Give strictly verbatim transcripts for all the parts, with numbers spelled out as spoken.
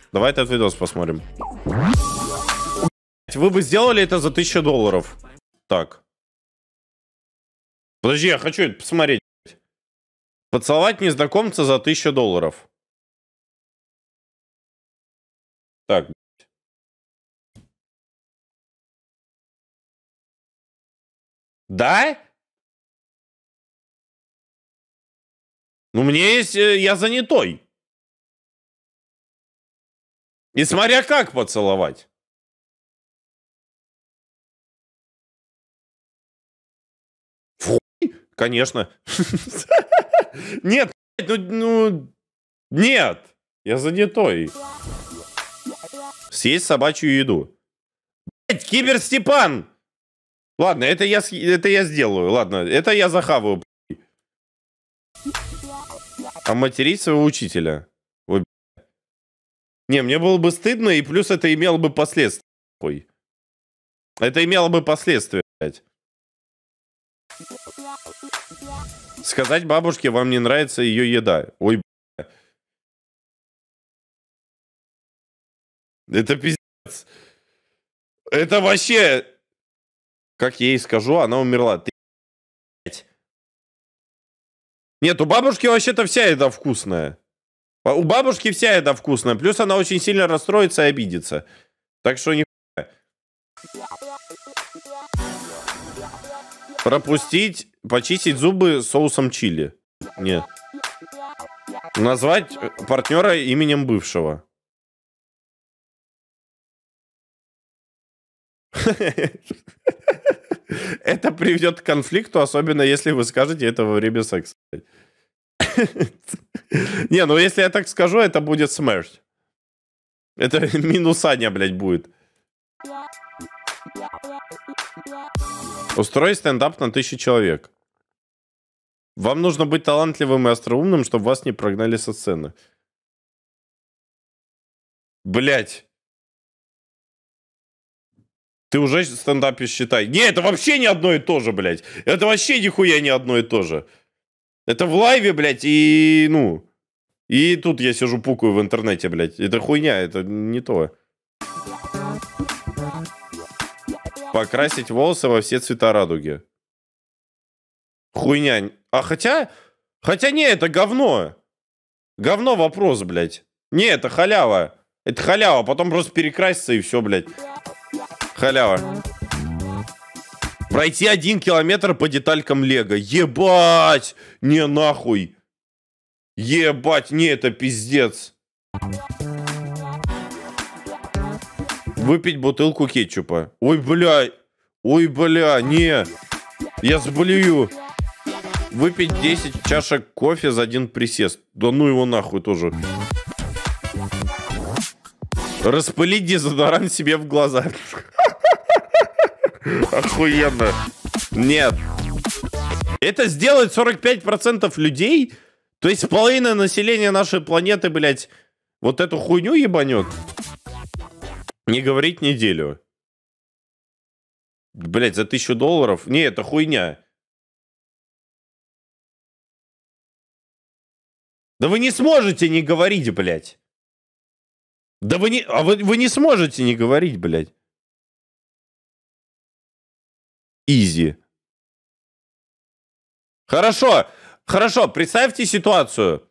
Давай этот видос посмотрим. Вы бы сделали это за тысячу долларов. Так. Подожди, я хочу это посмотреть. Поцеловать незнакомца за тысячу долларов. Так. Да? Ну, мне есть... Я занятой. И смотря как поцеловать. Фу, конечно. Нет, ну, ну... Нет. Я занятой. Съесть собачью еду. Блять, Кибер Степан! Ладно, это я, это я сделаю. Ладно, это я захаваю. А материть своего учителя. Ой, не, мне было бы стыдно, и плюс это имело бы последствия. Ой. Это имело бы последствия, блядь. Сказать бабушке, вам не нравится ее еда. Ой, блядь. Это пиздец. Это вообще... Как я ей скажу, она умерла. Ты... Нет, у бабушки вообще-то вся еда вкусная. У бабушки вся еда вкусная. Плюс она очень сильно расстроится и обидится. Так что не... Пропустить, почистить зубы соусом чили. Нет. Назвать партнера именем бывшего. Это приведет к конфликту, особенно если вы скажете это во время секса. Не, ну если я так скажу, это будет смерть. Это минус Аня, блядь, будет. Устрой стендап на тысячу человек. Вам нужно быть талантливым и остроумным, чтобы вас не прогнали со сцены. Блядь. Ты уже стендапе считай. Не, это вообще не одно и то же, блядь. Это вообще нихуя не одно и то же. Это в лайве, блядь, и, ну... И тут я сижу, пукаю в интернете, блядь. Это хуйня, это не то. Покрасить волосы во все цвета радуги. Хуйня. А хотя... Хотя не, это говно. Говно вопрос, блядь. Не, это халява. Это халява. Потом просто перекраситься и все, блядь. Халява. Пройти один километр по деталькам Лего. Ебать! Не, нахуй. Ебать, не, это пиздец. Выпить бутылку кетчупа. Ой, бля. Ой, бля, не. Я сблюю. Выпить десять чашек кофе за один присест. Да ну его нахуй тоже. Распылить дезодорант себе в глаза. Охуенно. Нет. Это сделает сорок пять процентов людей. То есть половина населения нашей планеты, блядь, вот эту хуйню ебанет. Не говорить неделю. Блядь, за тысячу долларов. Не, это хуйня. Да вы не сможете не говорить, блядь. Да вы не... А вы, вы не сможете не говорить, блядь. Изи. Хорошо. Хорошо, представьте ситуацию.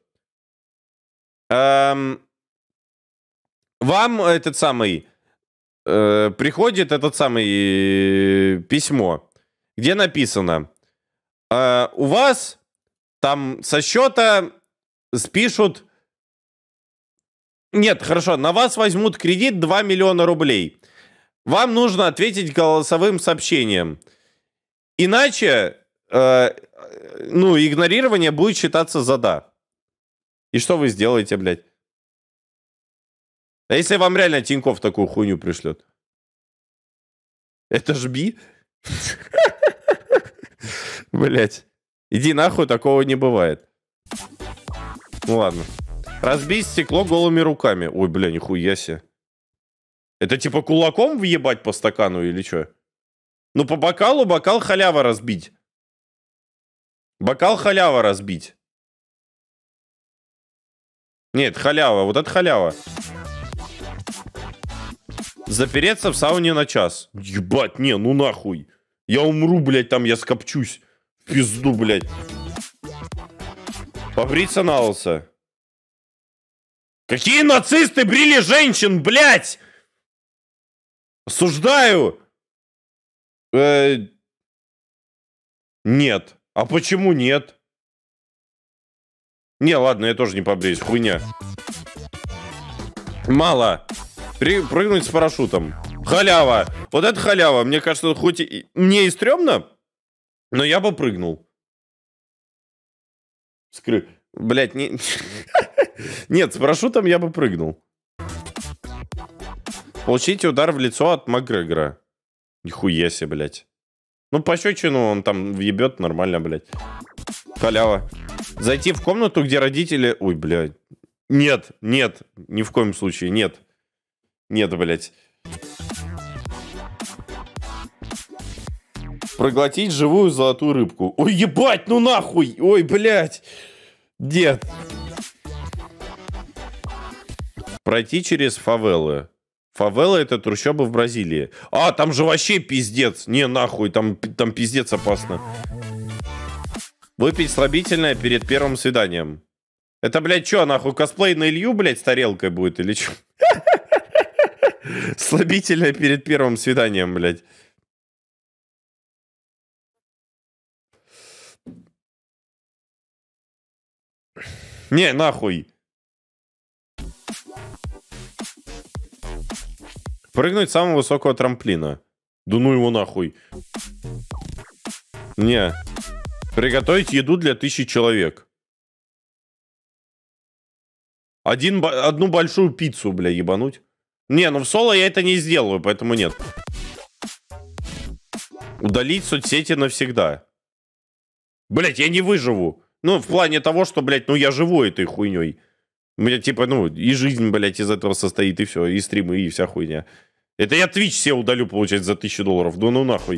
Эм, вам этот самый... Э, приходит этот самый э, письмо, где написано... Э, у вас там со счета спишут... Нет, хорошо, на вас возьмут кредит два миллиона рублей. Вам нужно ответить голосовым сообщением. Иначе... Э, ну, игнорирование будет считаться за да. И что вы сделаете, блядь? А если вам реально Тинькофф такую хуйню пришлет? Это жби? Блядь. Иди нахуй, такого не бывает. Ну ладно. Разбить стекло голыми руками. Ой, бля, нихуя себе. Это типа кулаком въебать по стакану или что? Ну, по бокалу бокал халява разбить. Бокал халява разбить. Нет, халява. Вот это халява. Запереться в сауне на час. Ебать, не, ну нахуй. Я умру, блядь, там я скопчусь. В пизду, блядь. Побриться на лысо. Какие нацисты брили женщин, блядь? Осуждаю. Э... Нет. А почему нет? Не, ладно, я тоже не побреюсь, хуйня. Мало. При... Прыгнуть с парашютом. Халява. Вот это халява. Мне кажется, хоть и... мне и стрёмно, но я бы прыгнул. Скры... Блять, не... Нет, с парашютом я бы прыгнул. Получите удар в лицо от Макгрегора. Нихуя себе, блядь. Ну, пощечину он там въебет нормально, блядь. Халява. Зайти в комнату, где родители... Ой, блядь. Нет, нет, ни в коем случае, нет. Нет, блядь. Проглотить живую золотую рыбку. Ой, ебать, ну нахуй! Ой, блядь. Нет. Пройти через фавелы. Фавелы — это трущобы в Бразилии. А, там же вообще пиздец. Не, нахуй, там, там пиздец опасно. Выпить слабительное перед первым свиданием. Это, блядь, что, нахуй, косплей на Илью, блядь, с тарелкой будет или что? Слабительное перед первым свиданием, блядь. Не, нахуй. Прыгнуть с самого высокого трамплина. Да ну его нахуй. Не. Приготовить еду для тысячи человек. Один, одну большую пиццу, бля, ебануть. Не, ну в соло я это не сделаю, поэтому нет. Удалить соцсети навсегда. Блять, я не выживу. Ну, в плане того, что, блядь, ну я живу этой хуйней. У меня, типа, ну, и жизнь, блядь, из этого состоит, и все, и стримы, и вся хуйня. Это я Twitch все удалю, получается, за тысячу долларов. Да ну нахуй.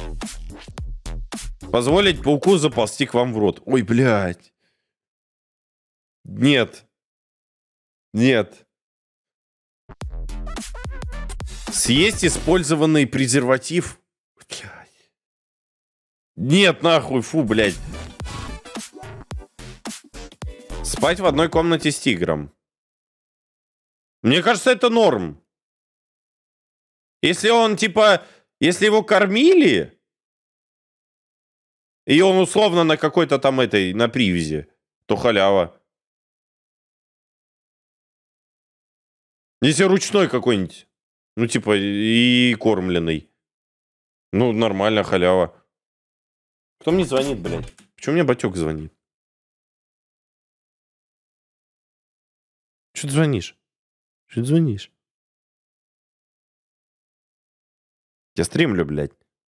Позволить пауку заползти к вам в рот. Ой, блядь. Нет. Нет. Съесть использованный презерватив. Блядь. Нет, нахуй, фу, блядь. Спать в одной комнате с тигром. Мне кажется, это норм. Если он, типа, если его кормили, и он условно на какой-то там этой, на привязи, то халява. Если ручной какой-нибудь, ну, типа, и кормленный, ну, нормально, халява. Кто мне звонит, блядь? Почему мне батек звонит? Что ты звонишь? Что ты звонишь? Я стримлю, блядь.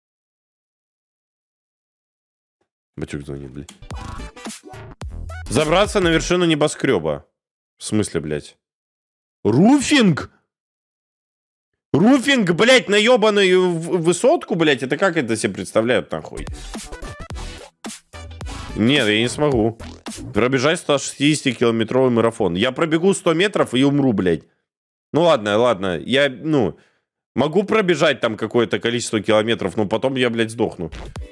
Батюк звонит, блядь. Забраться на вершину небоскреба. В смысле, блядь? Руфинг? Руфинг, блядь, на ебаную высотку, блядь? Это как это себе представляют, нахуй? Нет, я не смогу. Пробежать сто шестидесятикилометровый марафон. Я пробегу сто метров и умру, блядь. Ну ладно, ладно. Я, ну... Могу пробежать там какое-то количество километров, но потом я, блядь, сдохну.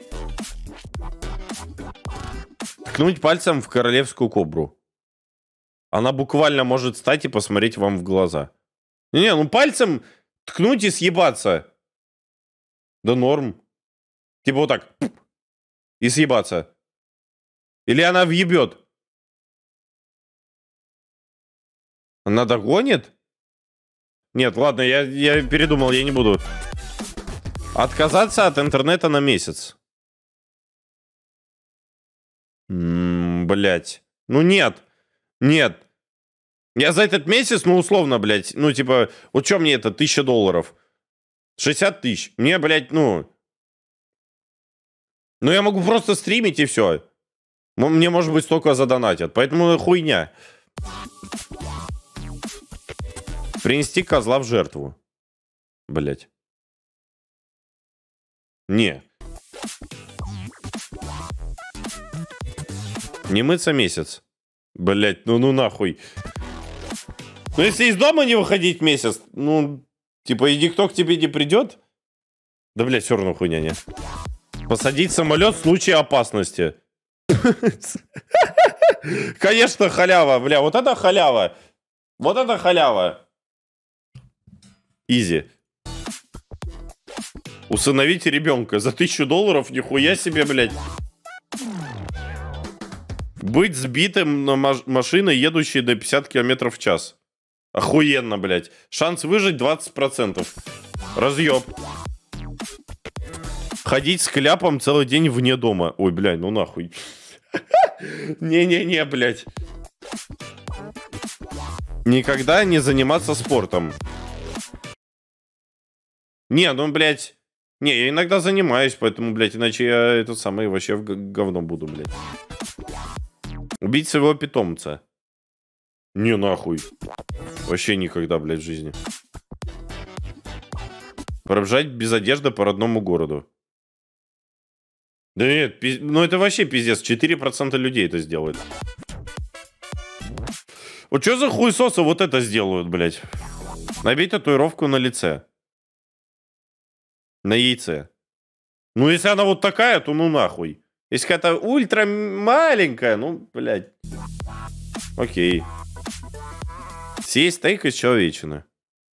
Ткнуть пальцем в королевскую кобру. Она буквально может встать и посмотреть вам в глаза. Не, ну пальцем ткнуть и съебаться. Да норм. Типа вот так. И съебаться. Или она въебет. Она догонит? Нет, ладно, я, я передумал, я не буду. Отказаться от интернета на месяц. М-м, блять. Ну нет. Нет. Я за этот месяц, ну условно, блять. Ну типа, вот что мне это, тысяча долларов? шестьдесят тысяч. Мне, блять, ну... Ну я могу просто стримить и все. Мне, может быть, столько задонатят. Поэтому хуйня. Принести козла в жертву. Блять. Не. Не мыться месяц. Блять, ну ну нахуй. Ну если из дома не выходить месяц, ну... Типа, и никто к тебе не придет? Да, блядь, все равно хуйня, не. Посадить самолет в случае опасности. Конечно, халява, бля, вот это халява. Вот это халява. Изи. Усыновите ребенка за тысячу долларов, нихуя себе, блядь. Быть сбитым на машиной, едущей до пятьдесят километров в час. Охуенно, блядь. Шанс выжить двадцать процентов. Разъеб. Ходить с кляпом целый день вне дома. Ой, блядь, ну нахуй. Не-не-не, блядь. Никогда не заниматься спортом. Не, ну, блядь. Не, я иногда занимаюсь, поэтому, блядь, иначе я это самое вообще в говно буду, блядь. Убить своего питомца. Не, нахуй. Вообще никогда, блядь, в жизни. Пробежать без одежды по родному городу. Да нет, пиз... ну это вообще пиздец. четыре процента людей это сделают. Вот что за хуесосы вот это сделают, блядь? Набить татуировку на лице. На яйце. Ну, если она вот такая, то ну нахуй. Если какая-то ультра маленькая, ну, блядь. Окей. Съесть стейк из человечины.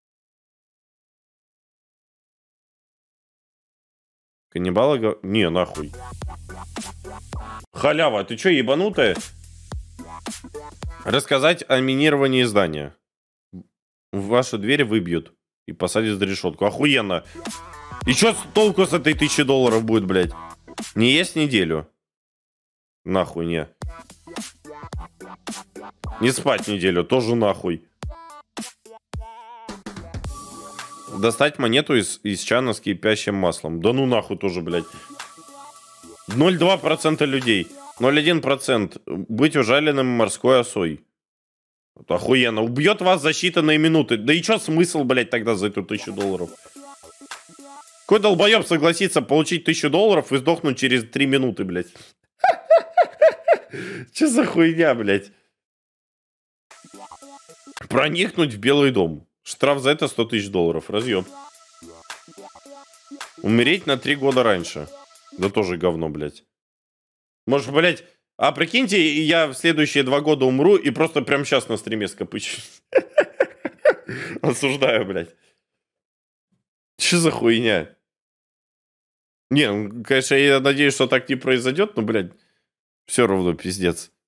Каннибалы... Го... Не, нахуй. Халява, ты чё, ебанутая? Рассказать о минировании здания. В вашу дверь выбьют и посадят за решетку. Охуенно. И чё толку с этой тысячи долларов будет, блядь? Не есть неделю. Нахуй, не. Не спать неделю, тоже нахуй. Достать монету из, из чана с кипящим маслом. Да ну нахуй тоже, блядь. ноль целых два десятых процента людей. ноль целых один десятый процент. Быть ужаленным морской осой. Вот охуенно. Убьет вас за считанные минуты. Да и чё смысл, блядь, тогда за эту тысячу долларов? Какой долбоеб согласится получить тысячу долларов и сдохнуть через три минуты, блядь? Че за хуйня, блядь? Проникнуть в Белый дом. Штраф за это сто тысяч долларов. Разъеб. Умереть на три года раньше. Да тоже говно, блядь. Может, блядь... А прикиньте, я в следующие два года умру и просто прямо сейчас на стриме скопычу. Осуждаю, блядь. Че за хуйня? Не, ну, конечно, я надеюсь, что так не произойдет, но, блядь, все равно пиздец.